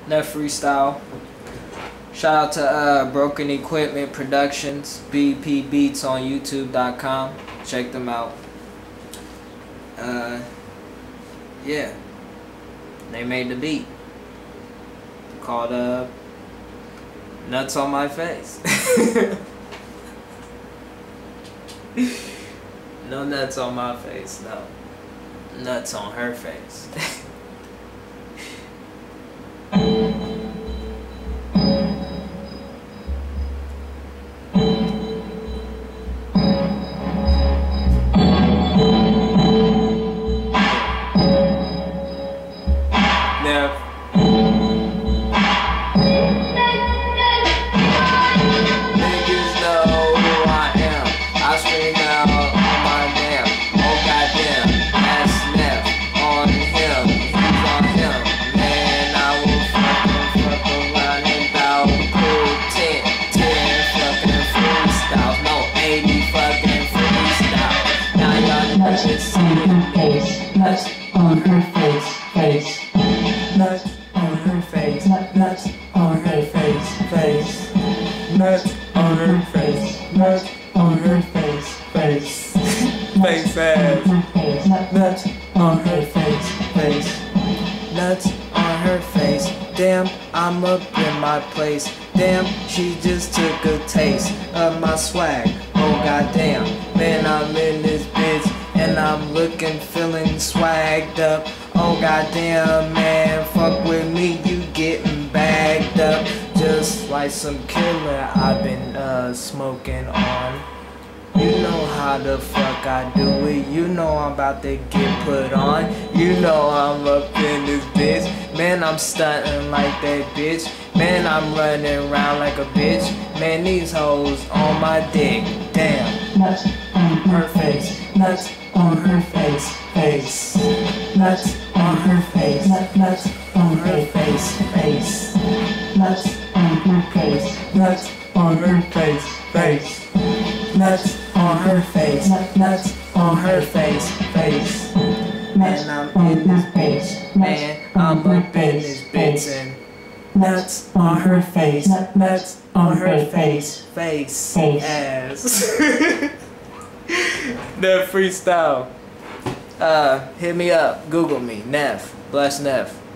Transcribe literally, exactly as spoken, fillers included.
Neff Freestyle. Shout out to uh, Broken Equipment Productions, B P Beats on YouTube dot com. Check them out. Uh, yeah, they made the beat called uh, Nuts on My Face. No nuts on my face, no. Nuts on her face. Neff. Niggas know who I am. I scream out on my damn. Oh goddamn, that's Neff on him. He's on him. Man, I will fucking fuck around and bout pull ten, ten fucking freestyles. No, eighty fucking freestyles. Now y'all Nuts niggas on her see face, nuts on her face, face. nuts on her face. Nut, nuts on her face, face. Nuts on her face. Nuts on her face, face. Face ass. On her face, nut, Nuts on her face, face. Nuts on her face. Damn, I'm up in my place. Damn, she just took a taste of my swag. Oh goddamn, man, I'm in this bitch and I'm looking, feeling swagged up. Oh goddamn, man, fuck with me, you getting bagged up. Just like some killer I've been uh, smoking on. You know how the fuck I do it. You know I'm about to get put on. You know I'm up in this bitch. Man, I'm stunting like that bitch. Man, I'm running around like a bitch. Man, these hoes on my dick. Damn. nuts on her face, nuts on her face, face. Nuts on her face, nut, nuts on her face, face. Nuts on her face, Nuts on her face, face. Nuts on her face. nut, nuts On her face, face. nuts Man, I'm on in her this face, bitch. Man, I'm up in this bitch and nuts on her face, nuts on her face, face, Face. ass. Neff Freestyle. Uh, hit me up, Google me, Neff, Bless Neff.